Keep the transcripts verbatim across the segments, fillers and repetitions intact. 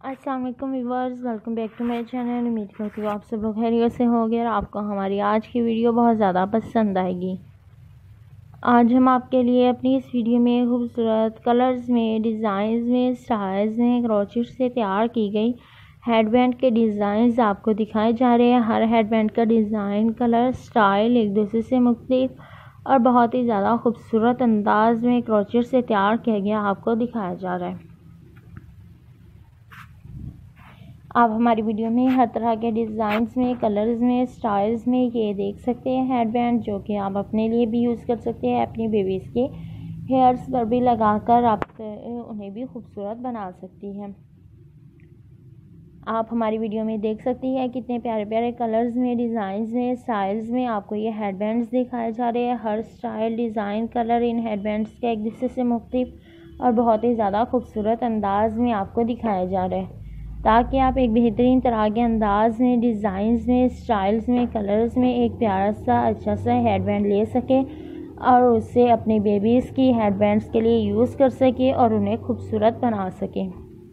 अस्सलाम वालेकुम viewers, welcome back to my channel. उम्मीद करती हूँ आप सब लोग खैरियत से होंगे और आपको हमारी आज की वीडियो बहुत ज़्यादा पसंद आएगी। आज हम आपके लिए अपनी इस वीडियो में खूबसूरत कलर्स में, डिज़ाइंस में, स्टाइल्स में क्रोचेट से तैयार की गई हेडबैंड के डिज़ाइंस आपको दिखाए जा रहे हैं। हर हेडबैंड का डिज़ाइन, कलर, स्टाइल एक दूसरे से मुख्तलिफ और बहुत ही ज़्यादा खूबसूरत अंदाज में क्रोचेट से तैयार किया गया आपको दिखाया जा रहा है। आप हमारी वीडियो में हर तरह के डिज़ाइंस में, कलर्स में, स्टाइल्स में ये देख सकते हैं हेडबैंड, जो कि आप अपने लिए भी यूज़ कर सकते हैं, अपनी बेबीज़ के हेयर्स पर भी लगाकर आप उन्हें भी खूबसूरत बना सकती हैं। आप हमारी वीडियो में देख सकती हैं कितने प्यारे प्यारे कलर्स में, डिज़ाइंस में, स्टाइल्स में आपको ये हेडबैंड्स दिखाए जा रहे हैं। हर स्टाइल, डिज़ाइन, कलर इन हेडबैंड्स के एक दूसरे से मुख्तलिफ और बहुत ही ज़्यादा खूबसूरत अंदाज में आपको दिखाया जा रहा है, ताकि आप एक बेहतरीन तरह के अंदाज में, डिज़ाइंस में, स्टाइल्स में, कलर्स में एक प्यारा सा अच्छा सा हेडबैंड ले सकें और उससे अपने बेबीज़ की हेडबैंड्स के लिए यूज़ कर सकें और उन्हें खूबसूरत बना सकें।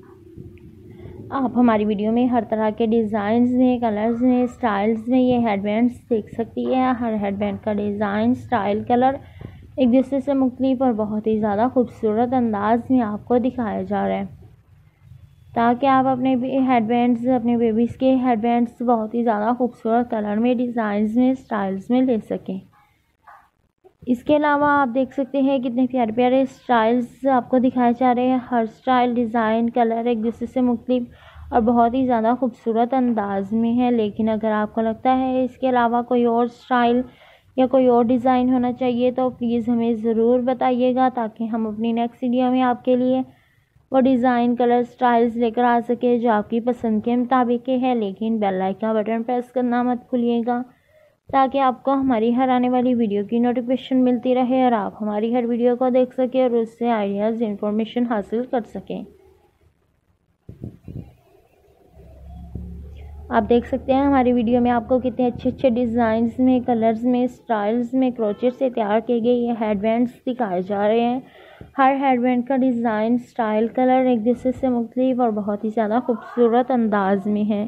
आप हमारी वीडियो में हर तरह के डिज़ाइंस में, कलर्स में, स्टाइल्स में ये हेडबैंड्स देख सकती है। हर हेडबैंड का डिज़ाइन, स्टाइल, कलर एक दूसरे से मुख्तलिफ और बहुत ही ज़्यादा खूबसूरत अंदाज में आपको दिखाया जा रहा है, ताकि आप अपने हेडबैंड्स, अपने बेबीज़ के हेडबैंड्स बहुत ही ज़्यादा खूबसूरत कलर में, डिज़ाइंस में, स्टाइल्स में ले सकें। इसके अलावा आप देख सकते हैं कितने प्यारे प्यारे स्टाइल्स आपको दिखाए जा रहे हैं। हर स्टाइल, डिज़ाइन, कलर एक दूसरे से मुख्तलिफ और बहुत ही ज़्यादा खूबसूरत अंदाज में है। लेकिन अगर आपको लगता है इसके अलावा कोई और स्टाइल या कोई और डिज़ाइन होना चाहिए तो प्लीज़ हमें ज़रूर बताइएगा, ताकि हम अपनी नेक्स्ट वीडियो में आपके लिए वो डिज़ाइन, कलर, स्टाइल्स लेकर आ सके जो आपकी पसंद के मुताबिक है। लेकिन बेल आइकन बटन प्रेस करना मत भूलिएगा, ताकि आपको हमारी हर आने वाली वीडियो की नोटिफिकेशन मिलती रहे और आप हमारी हर वीडियो को देख सकें और उससे आइडियाज़, इंफॉर्मेशन हासिल कर सकें। आप देख सकते हैं हमारी वीडियो में आपको कितने अच्छे अच्छे डिज़ाइंस में, कलर्स में, स्टाइल्स में क्रोचेट से तैयार किए गए ये हेडबैंड्स दिखाए जा रहे हैं। हर हेडबैंड का डिज़ाइन, स्टाइल, कलर एक दूसरे से मुख्तलिफ और बहुत ही ज़्यादा खूबसूरत अंदाज में है।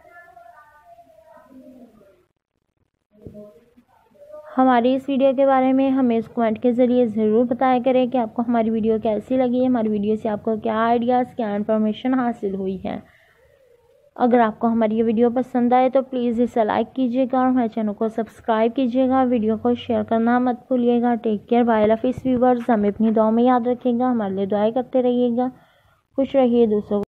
हमारी इस वीडियो के बारे में हमें इस कमेंट के ज़रिए ज़रूर बताया करें कि आपको हमारी वीडियो कैसी लगी, हमारी वीडियो से आपको क्या आइडियाज़, क्या इन्फॉर्मेशन हासिल हुई है। अगर आपको हमारी ये वीडियो पसंद आए तो प्लीज़ इसे लाइक कीजिएगा और हमारे चैनल को सब्सक्राइब कीजिएगा। वीडियो को शेयर करना मत भूलिएगा। Take care, bye love viewers. हमें अपनी दुआ में याद रखिएगा, हमारे लिए दुआएं करते रहिएगा। खुश रहिए, दूसरों